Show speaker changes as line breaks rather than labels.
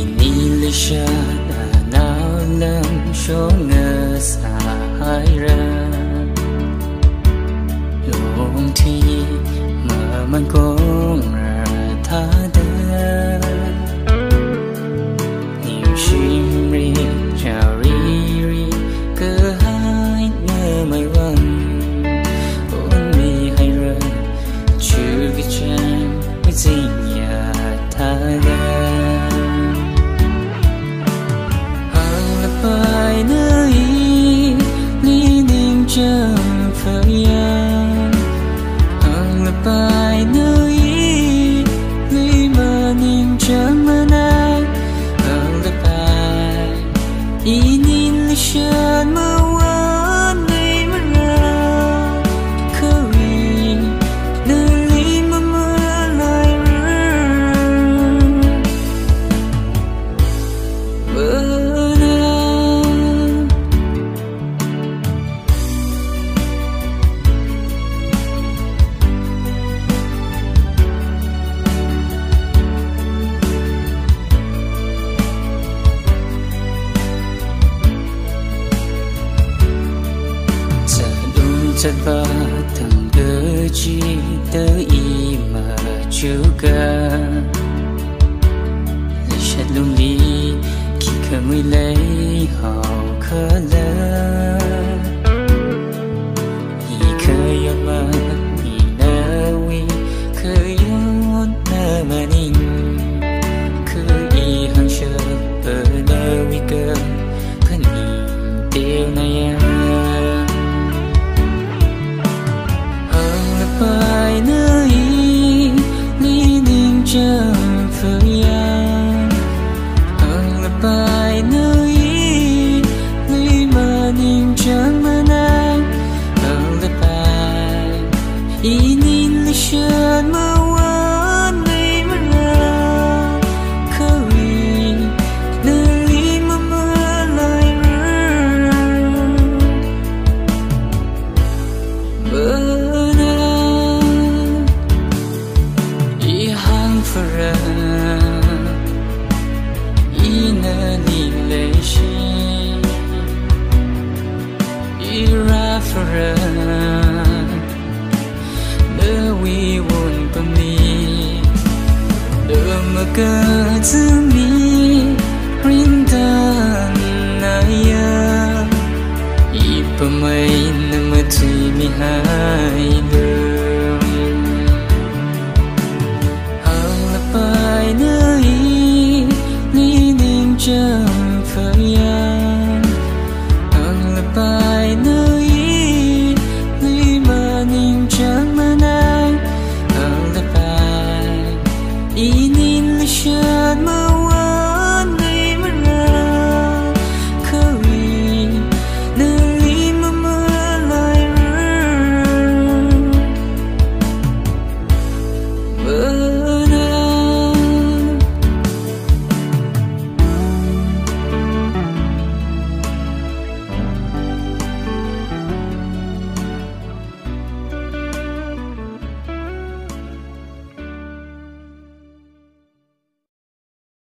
inali shada nào lâm số ngơ sai ra lòng thi mà man cũng ra tha đơn niềm chim ri chào ri cơ hai ngơ mây vần ôn mi hay rơi chưa cái chân với gì nhà tha đơn hàng là bài nơi lý niềm chẳng phải hàng là bài nơi lý mà niềm chẳng mà nàng hàng là bài ý nín là chân mà quên đi mà nàng khơi nơi lý mà mưa lại rơi chặt ba thằng đứa chi tới y mà chưa cả lấy chặt luôn đi khi khơi mới lấy họ khơi lỡ y khơi yết mà y na vi khơi yết na mà nín khơi y hàng sơ ở na vi cơ khơi nín tiêu na bài nơi lý niềm chẳng phải hàng là bài nơi lý mà niềm chẳng mà nàng hàng là bài ý nín là chân mà quên đi mà nàng khơi nơi lý mà mưa lại rơi hangfara inali leishi irafara the we won't be the maka